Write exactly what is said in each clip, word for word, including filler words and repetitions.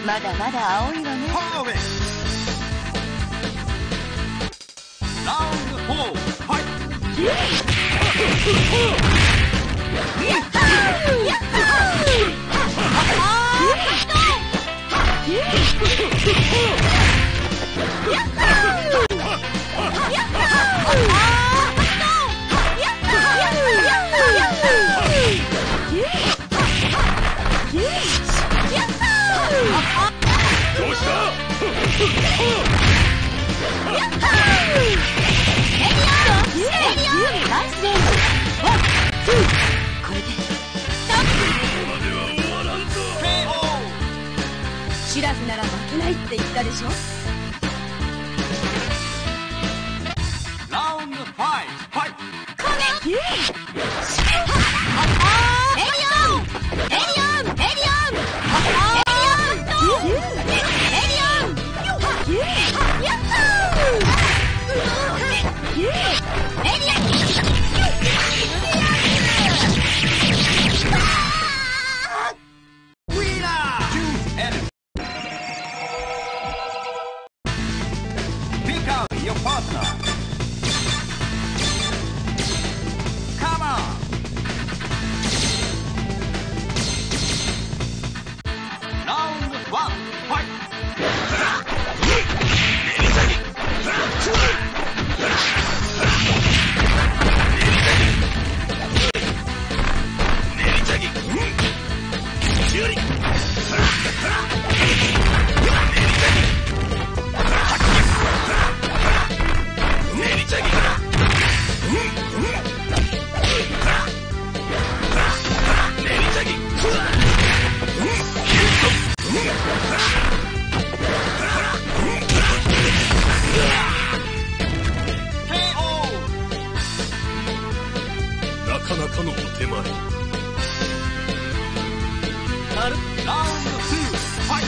まだまだ青いわね。 ラウンドフォー、ファイト。 やったーやったーシラフなら負けないって言ったでしょ。 ラウンドファイト、ファイト。 エリオンエリオンエリオンエリオンエリオンやったーエリオンなかなかのお手前。 ラウンドツー、ファイト。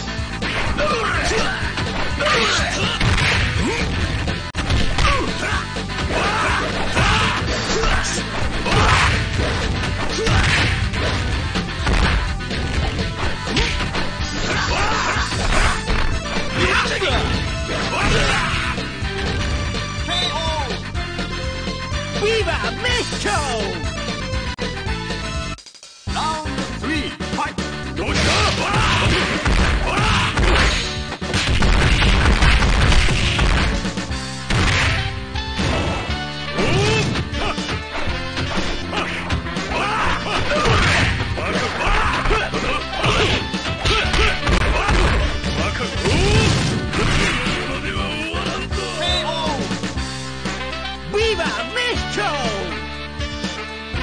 Viva Mexico! ラウンドスリー、ファイト。 どうした？ ケーオー。 Viva Mexico!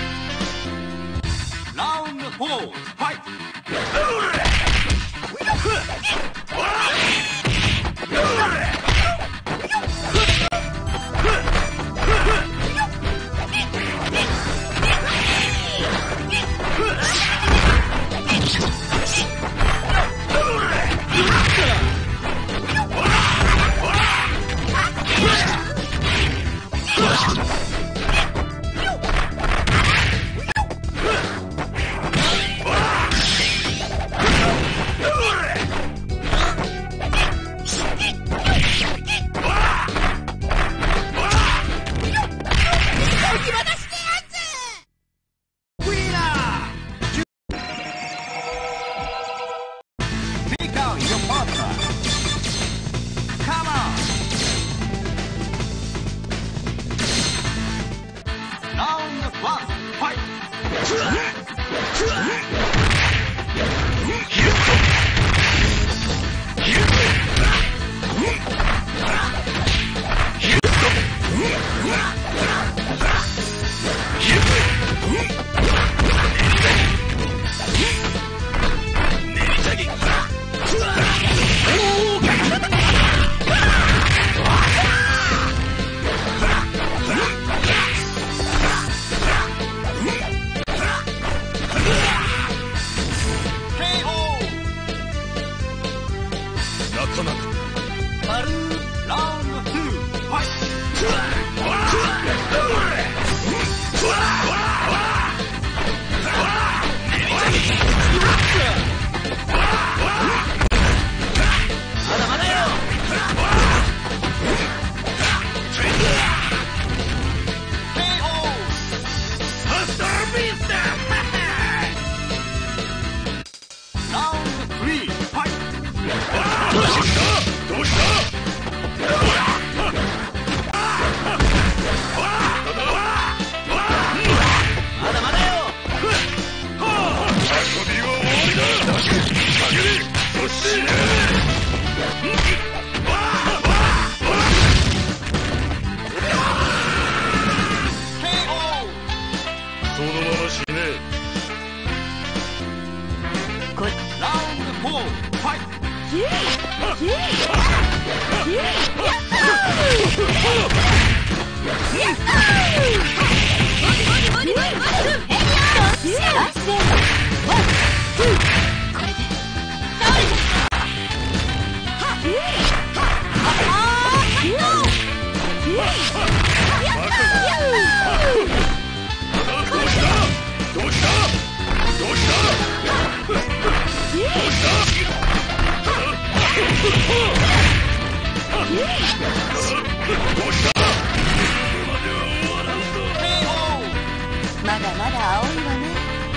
まだまだ青いわね。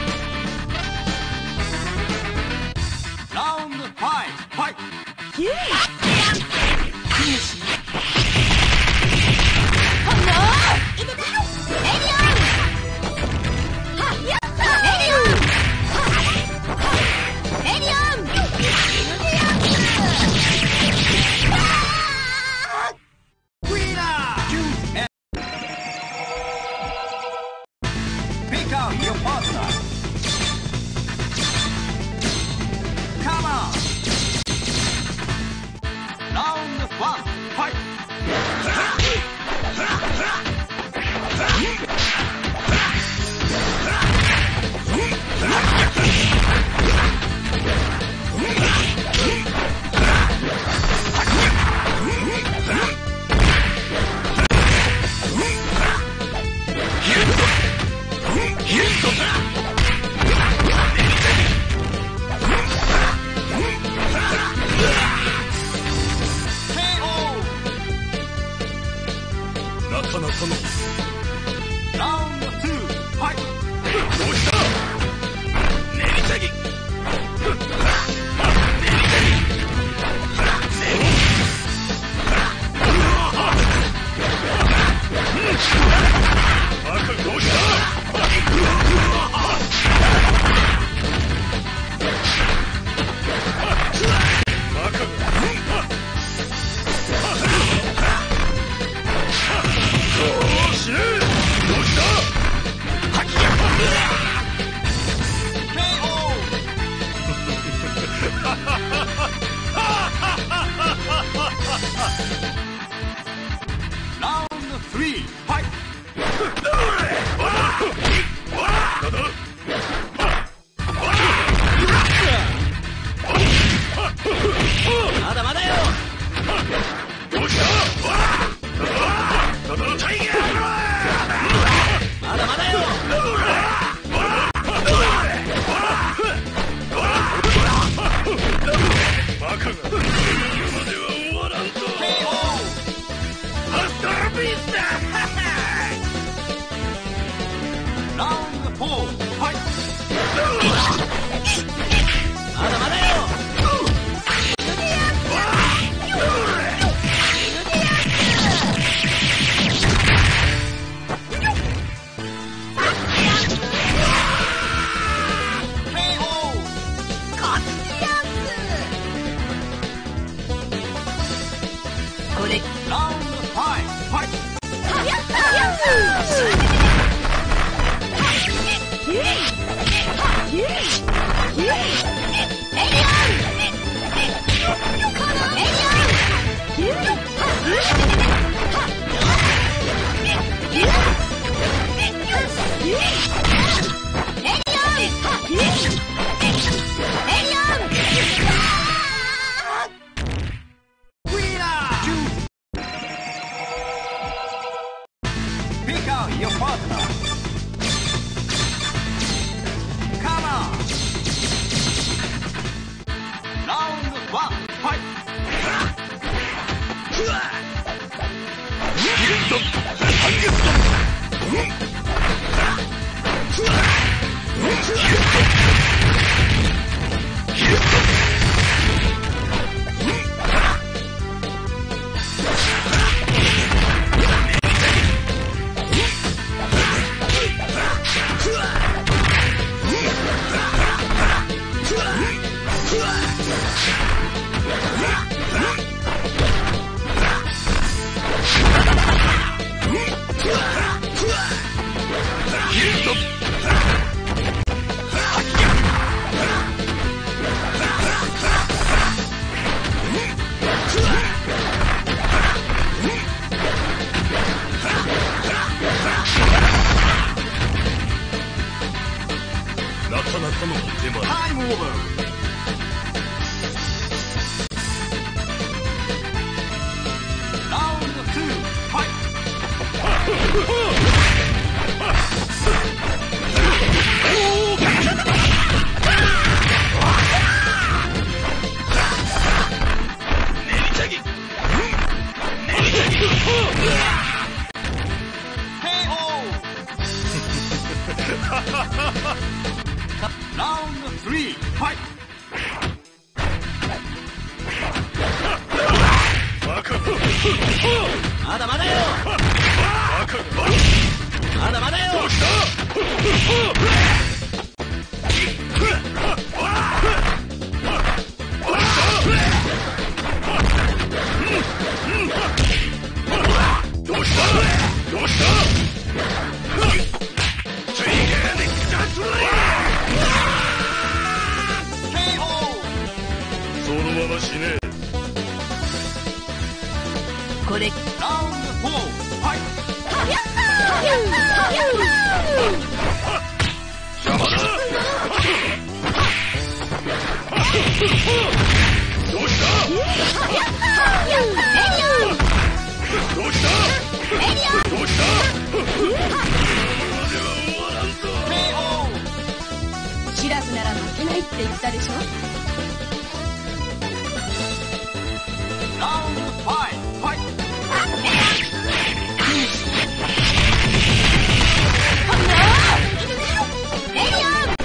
ラウンドファイト、ファイト。 ヒューフィニッシュ。ほんのーいてた。エリオンはっやったエリオンはっエリオンウィナー Choose Pick out your partner. Come on. Round one, fight. Round two, fight. どうした練りたぎどう Round three, fight. まだまだよどうしたタイガーまだまだよバカが今までは終わらんぞハスタービスタ Round four, fight. まだまだよこれ Round five, fight. やったやった Pick out your partner. Come on. Round one, fight. なかなかのお手間 Time over. Round two, fight. ままだまだよ。まだまだよ。どうした？どうした？どうした？そのまま死ね。 これ。 ラウンドフォー、ファイト。 やったー！やったー！やったー！邪魔だ！ どうした？ やったー！やったー！エリオン！ どうした？ エリオン！ どうした？ シラフなら負けないって言ったでしょ。 ラウンドファイト、ファイト。 エリオン！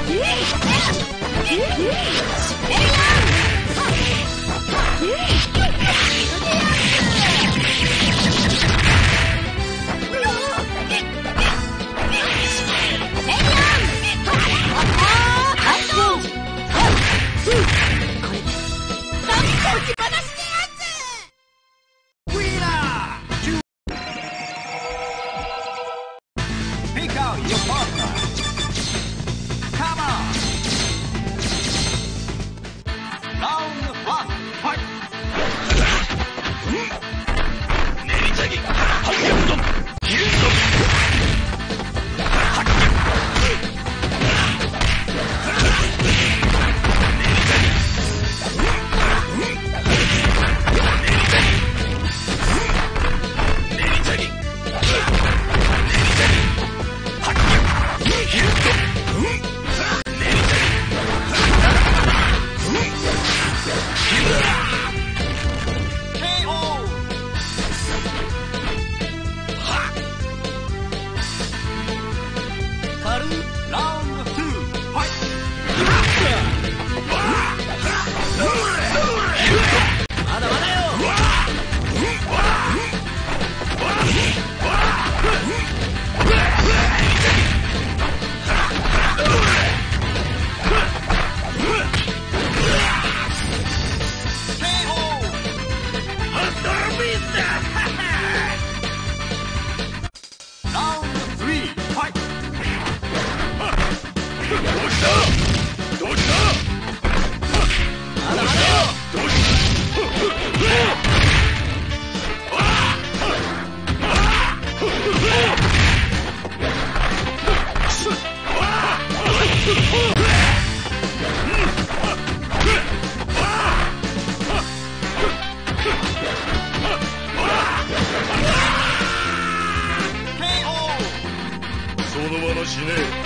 そのまま死ね。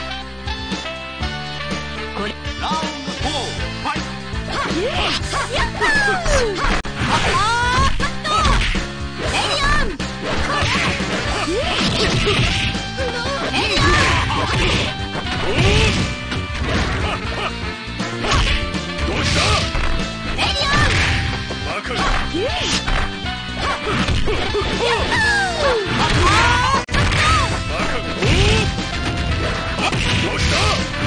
これ。 ラウンドフォー、ファイト。 やったー！あーカット！エリオン！エリオン！ どうした？ エリオン！ バカ！ やったー！ どうした？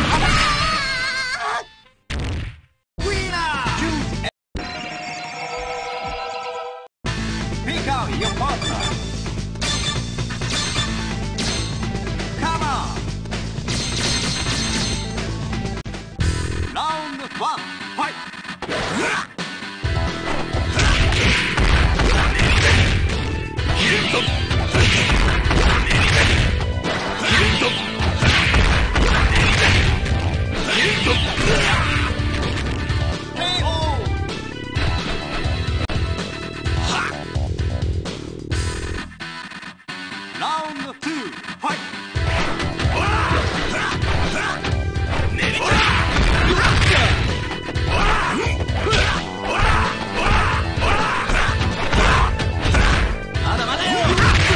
Pick out your partner. Come on. Round one, fight. Round two, fight! まだまだよ。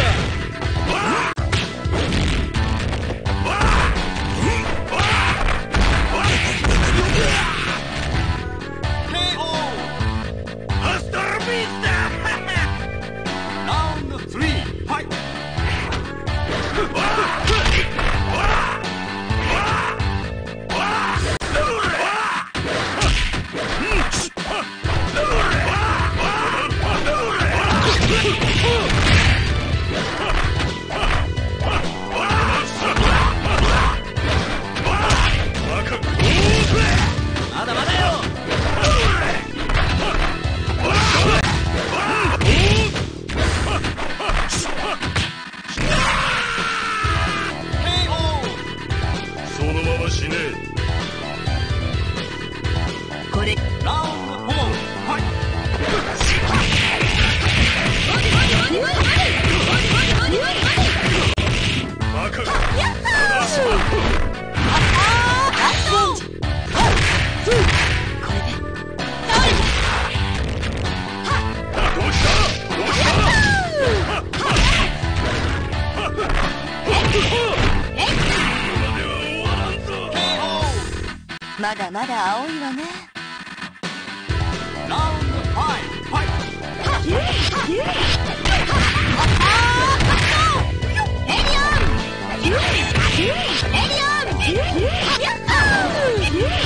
まだまだ青いわね。 ラウンドファイブ、ファイト。 エリオンエリオンやっほー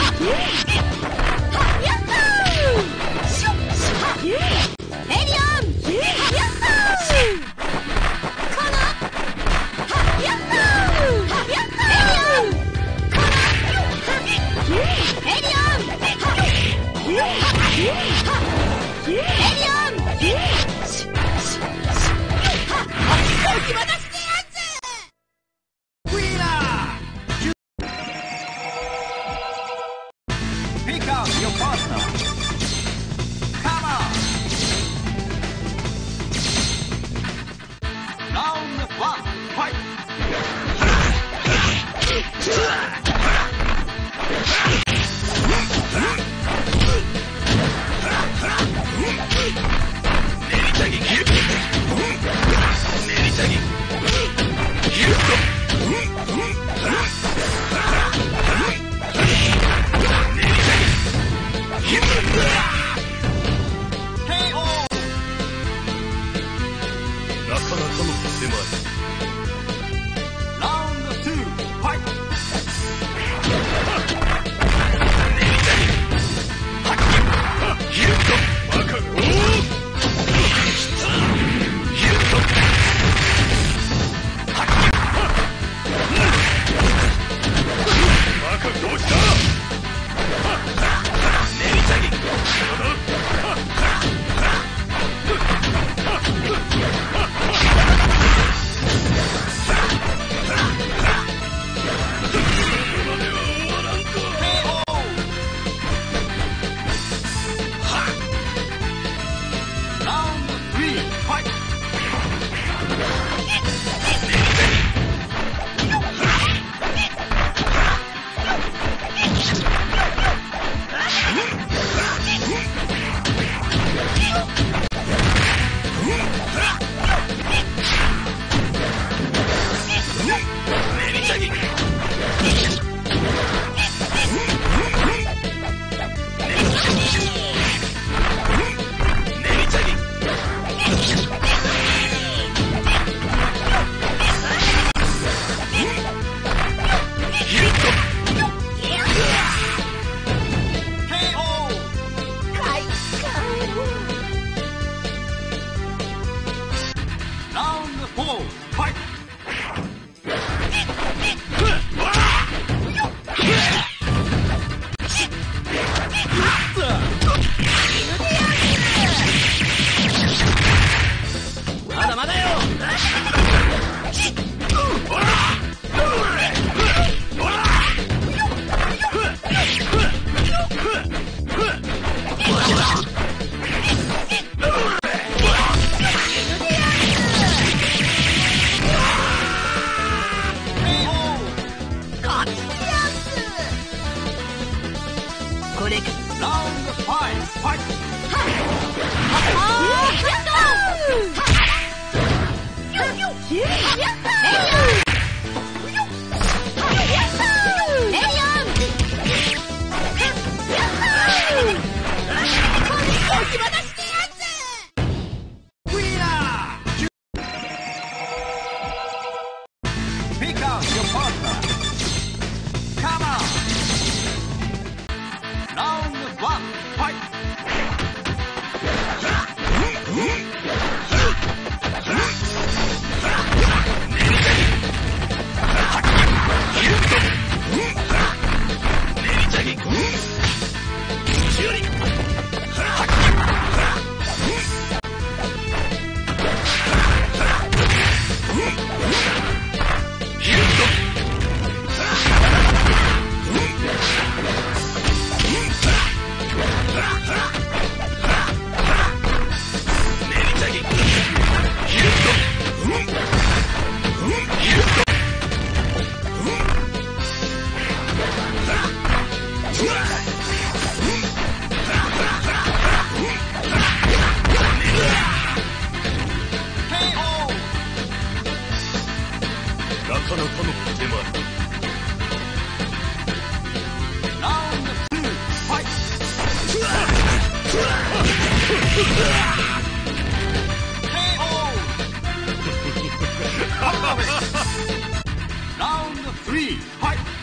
Pick out your partner. Come on. Round one, fight. Round two, fight. Round three, fight. Round four, fight. Mada mada yo. Round five, fight. Pick out your partner. Come on. Round one, fight. Round ラウンドスリー、ファイト。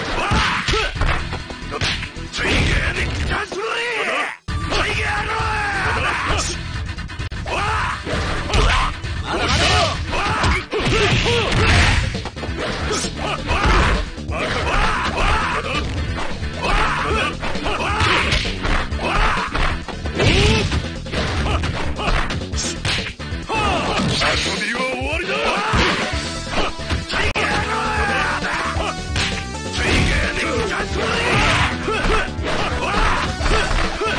まだまだよ。 遊びは終わりだ。 ラウンドフォー、ファイト。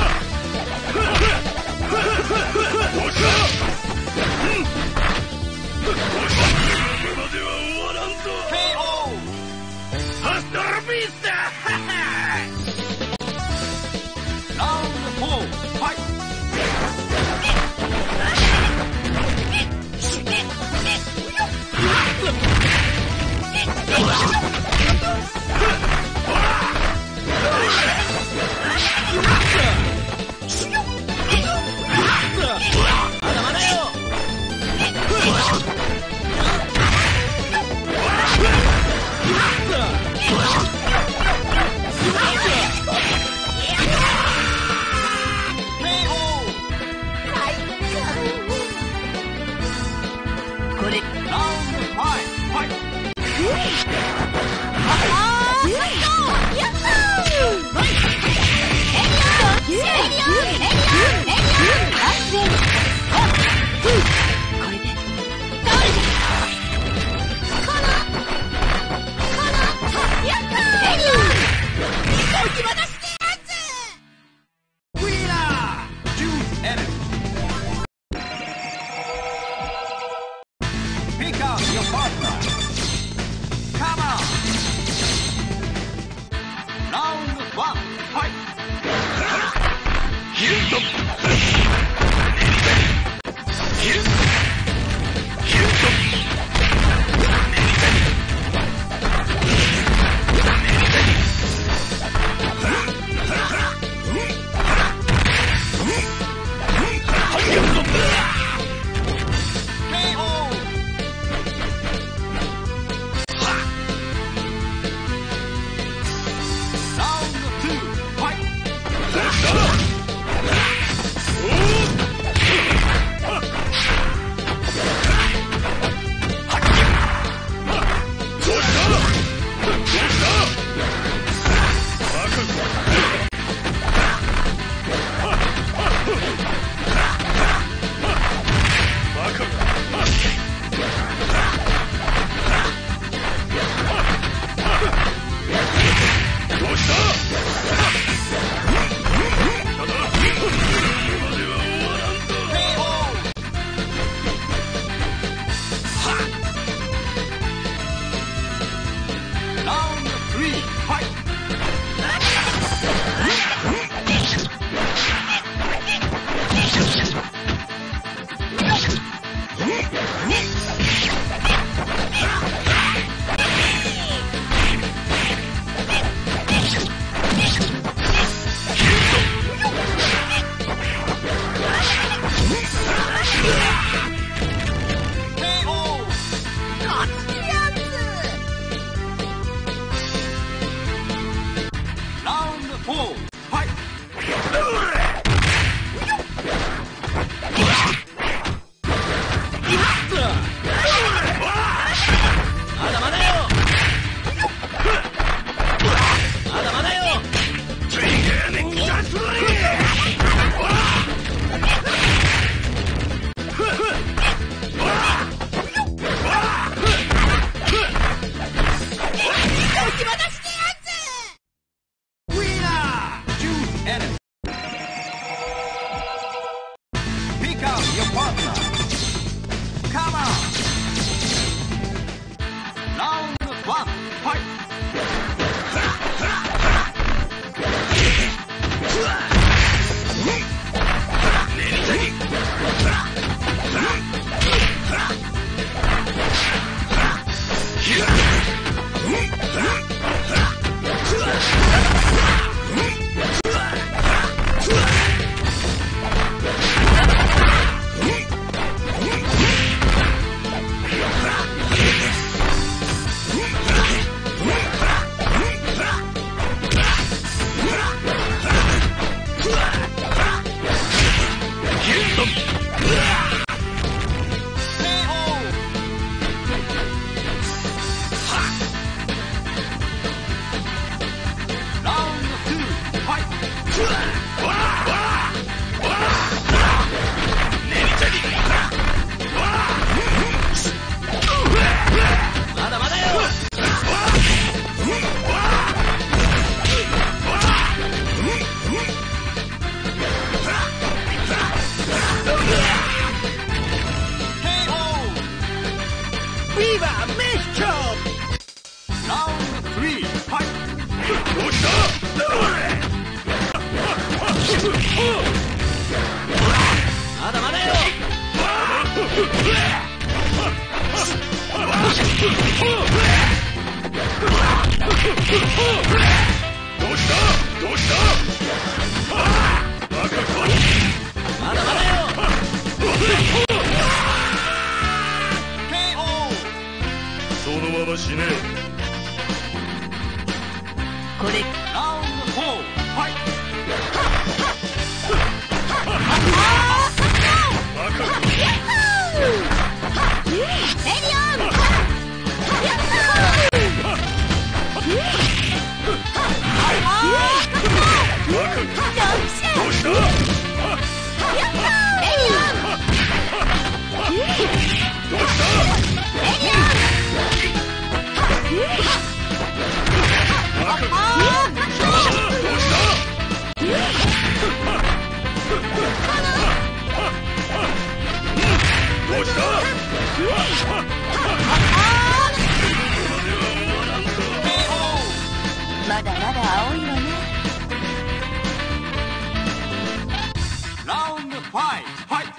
ーバーメイクラウンドスリー、ファイト。 どうしたまだまだよ。どうしたどうしたバカか。まだまだよ。 ケーオー。 そのまま死ね。 これラウンドフォー、ファイト。 バカか。 エリオンどうしたどうしたまだまだ青いわね。 ラウンドファイト、ファイト。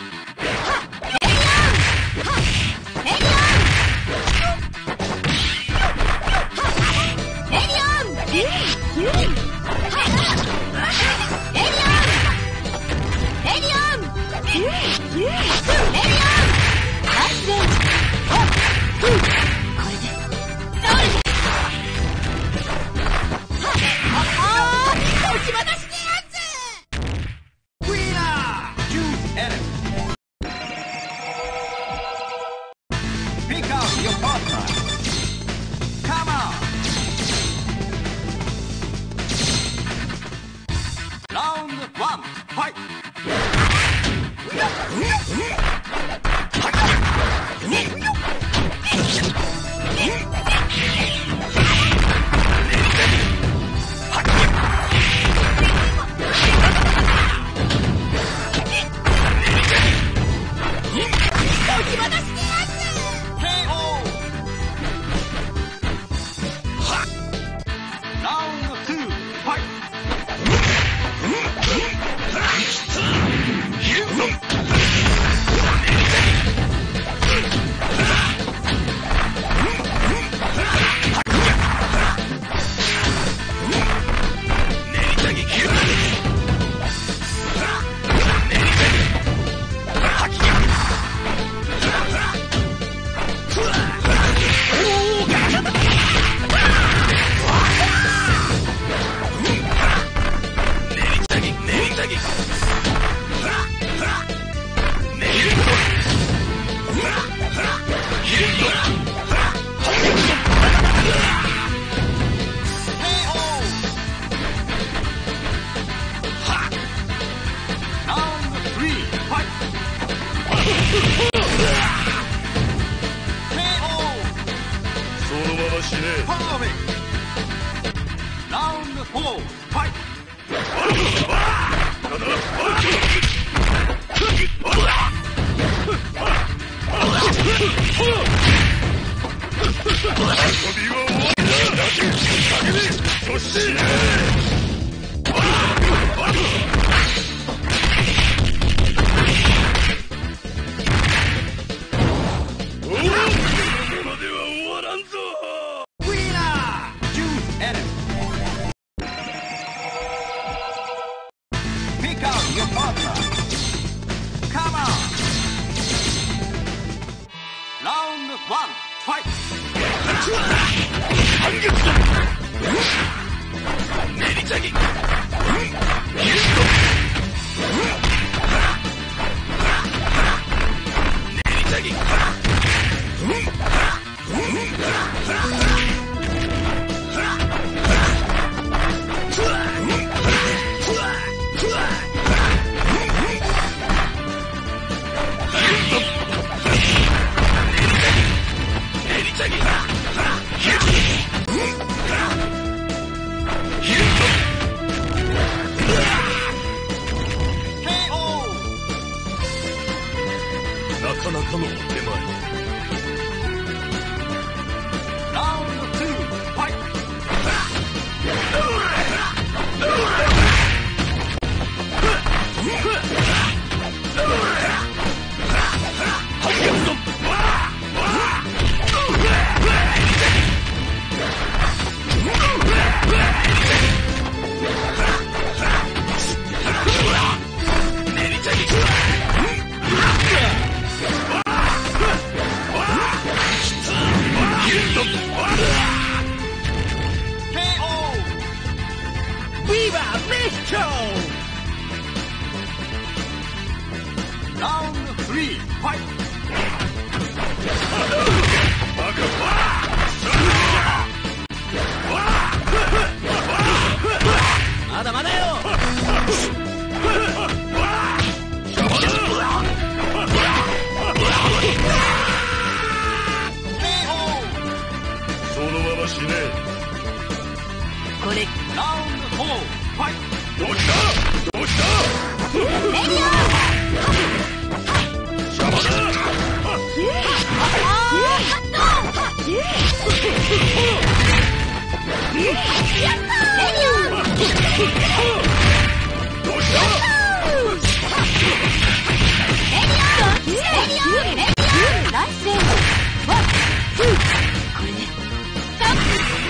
なかなかのお手前。 どうしたナイスレンジ。ワン、ツー。これね。スタッ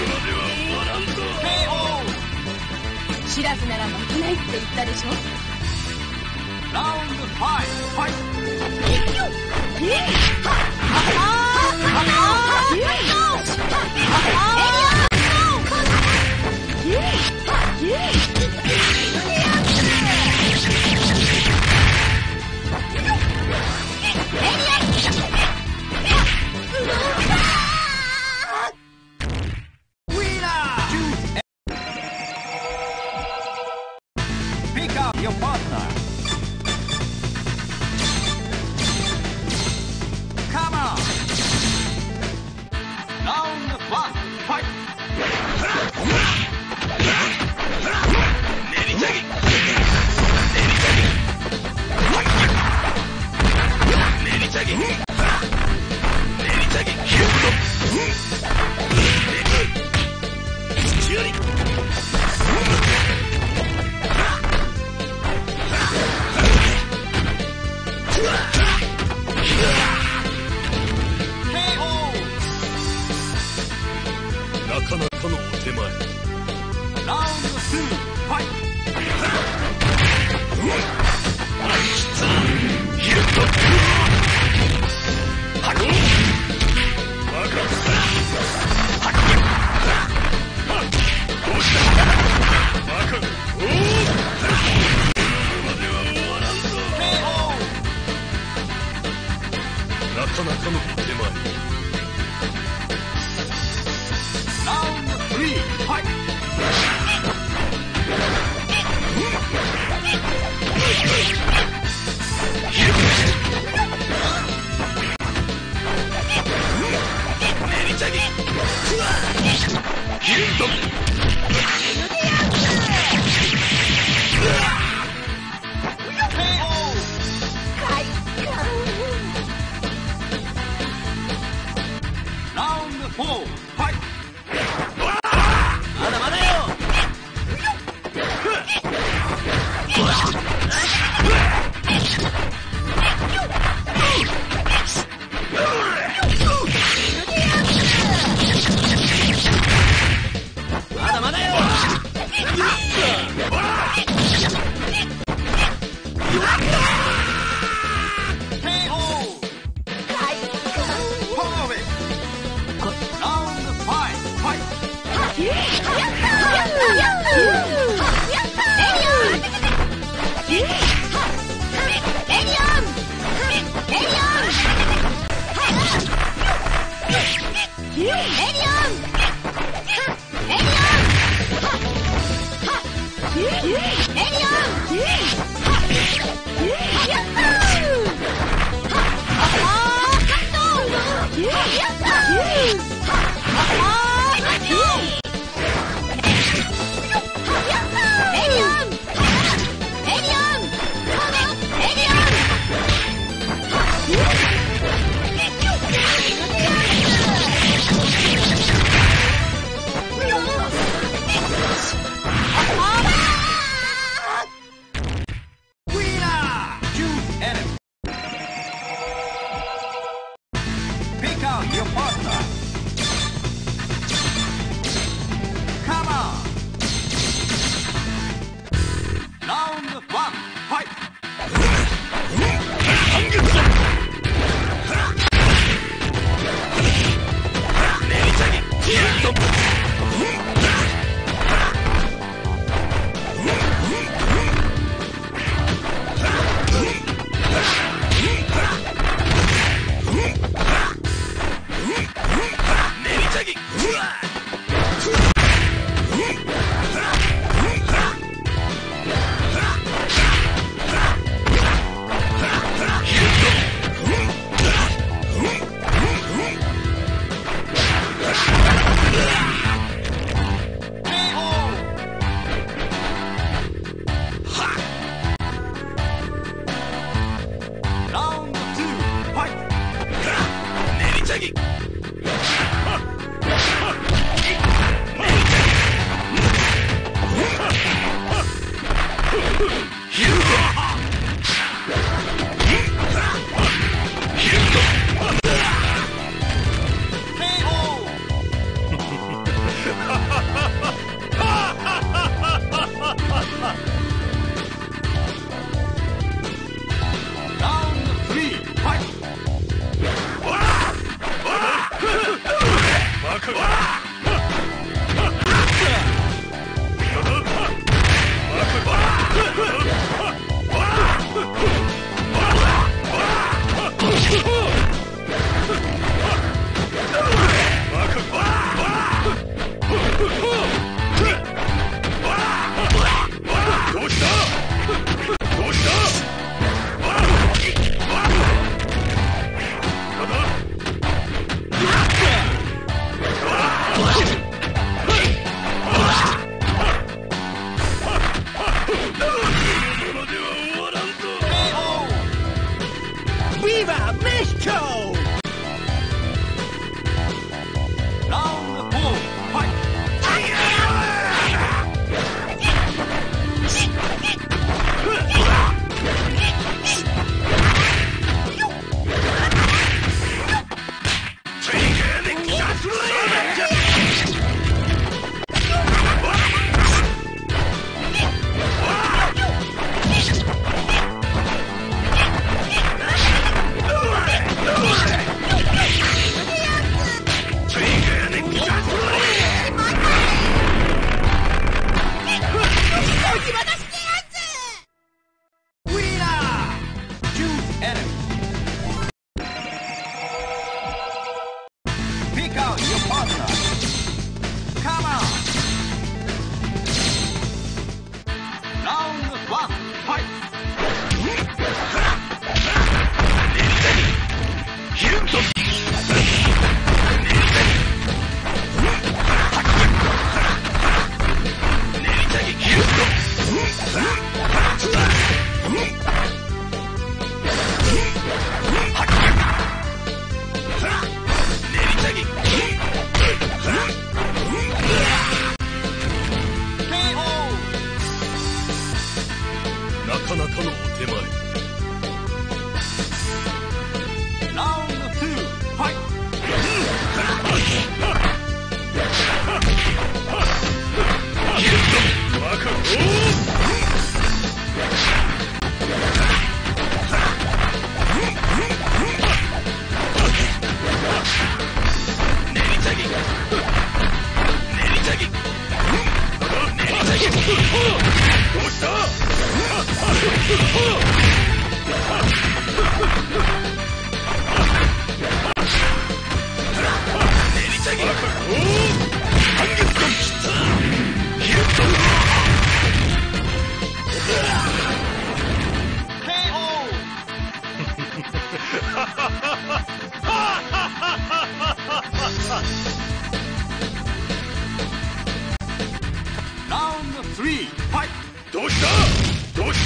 プ。知らずなら負けないって言ったでしょ。 ラウンドファイブ、ファイト。Pick up your partner. Come on. Round one, fight. 練り下げ練り下げ練り下げ練り下げキュート土よりなかなかのお手前。 ラウンドツー、ファイト。 なかなかのお手前。 ラウンドスリー、ファイト。 練り下げヒュートラウンドフォー、ファイト。 まだまだよ。まだまだよ。 練り下げどうしたどうした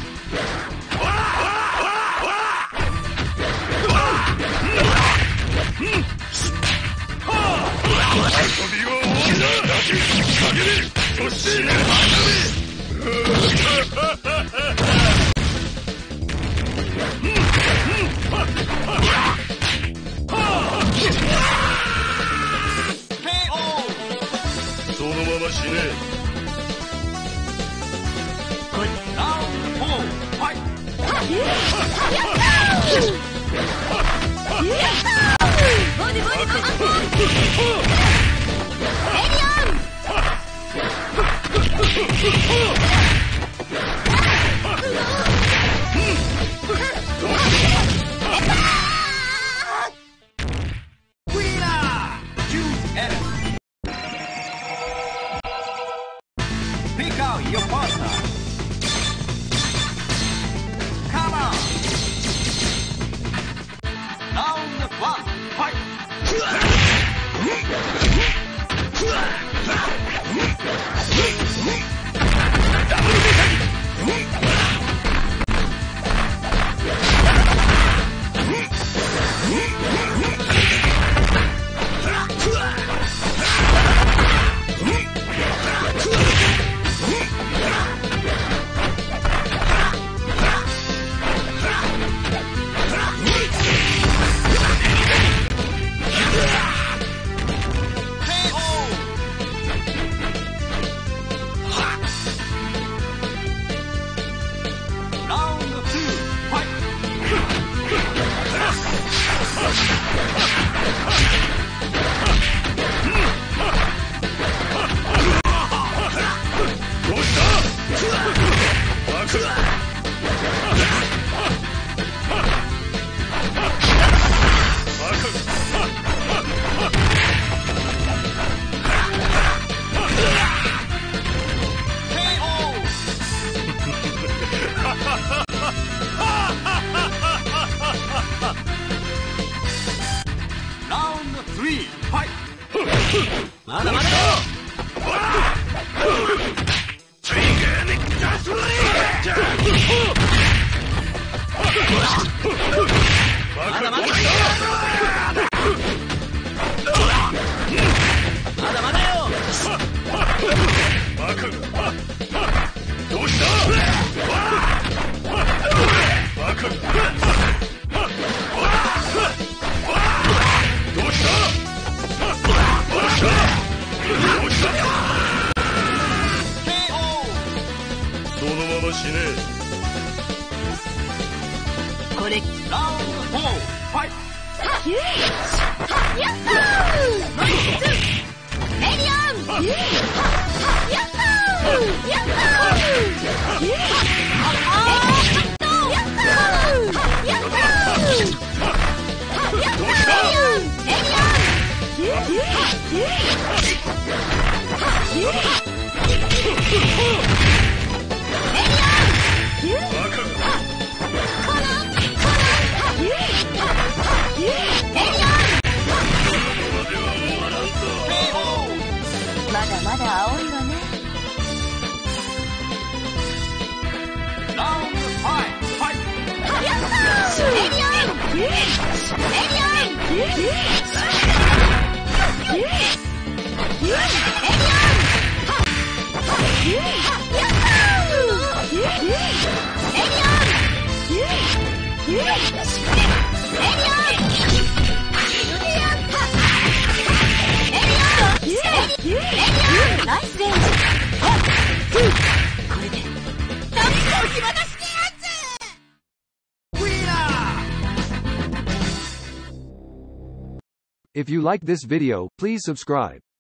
遊びは終わりだ。下げる。そして学べ。そのまま死ね。 Pick out your partner. Come on. Round one, fight. Three, fight! まだまだよ。まだまだよ。まだまだよ。どうした？そのまま死ね。 これラウンドフォー、ファイト。 やったー。レディオン。やったー。やったー。やったー。やったー。やったー。レディオン。レディオン。まだまだ青いわね。 ラウンドファイト、ファイト。 やったー。レディオン。レディオン。レディオン。ナイスレンジ。これでダメを決まらせてやつ。 If you like this video, please subscribe.